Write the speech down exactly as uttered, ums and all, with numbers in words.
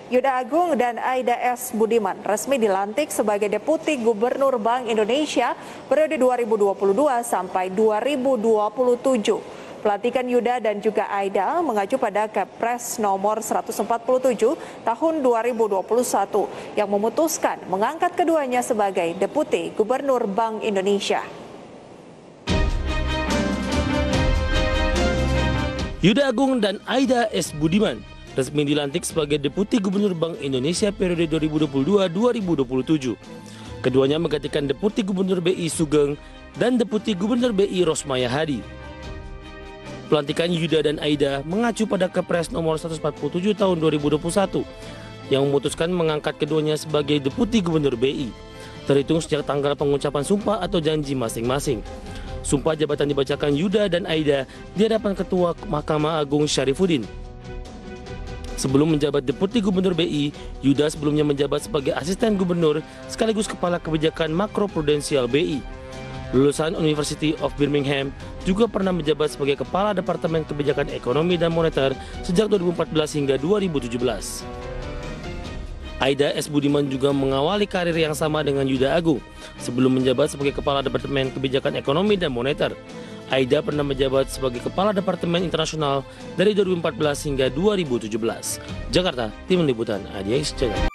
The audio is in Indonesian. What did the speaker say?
Yuda Agung dan Aida S. Budiman resmi dilantik sebagai Deputi Gubernur Bank Indonesia periode dua ribu dua puluh dua sampai dua ribu dua puluh tujuh. Pelantikan Yuda dan juga Aida mengacu pada Kepres nomor seratus empat puluh tujuh tahun dua ribu dua puluh satu yang memutuskan mengangkat keduanya sebagai Deputi Gubernur Bank Indonesia. Yuda Agung dan Aida S. Budiman resmi dilantik sebagai Deputi Gubernur Bank Indonesia periode dua ribu dua puluh dua sampai dua ribu dua puluh tujuh. Keduanya menggantikan Deputi Gubernur B I Sugeng dan Deputi Gubernur B I Rosmaya Hadi. Pelantikan Yuda dan Aida mengacu pada Kepres nomor seratus empat puluh tujuh tahun dua ribu dua puluh satu yang memutuskan mengangkat keduanya sebagai Deputi Gubernur B I, terhitung sejak tanggal pengucapan sumpah atau janji masing-masing. Sumpah jabatan dibacakan Yuda dan Aida di hadapan Ketua Mahkamah Agung Syarifuddin. Sebelum menjabat Deputi Gubernur B I, Yuda sebelumnya menjabat sebagai Asisten Gubernur sekaligus Kepala Kebijakan Makroprudensial B I. Lulusan University of Birmingham, juga pernah menjabat sebagai Kepala Departemen Kebijakan Ekonomi dan Moneter sejak dua ribu empat belas hingga dua ribu tujuh belas. Aida S. Budiman juga mengawali karir yang sama dengan Yuda Agung sebelum menjabat sebagai Kepala Departemen Kebijakan Ekonomi dan Moneter. Aida pernah menjabat sebagai Kepala Departemen Internasional dari dua ribu empat belas hingga dua ribu tujuh belas. Jakarta, Tim Liputan A D X Channel.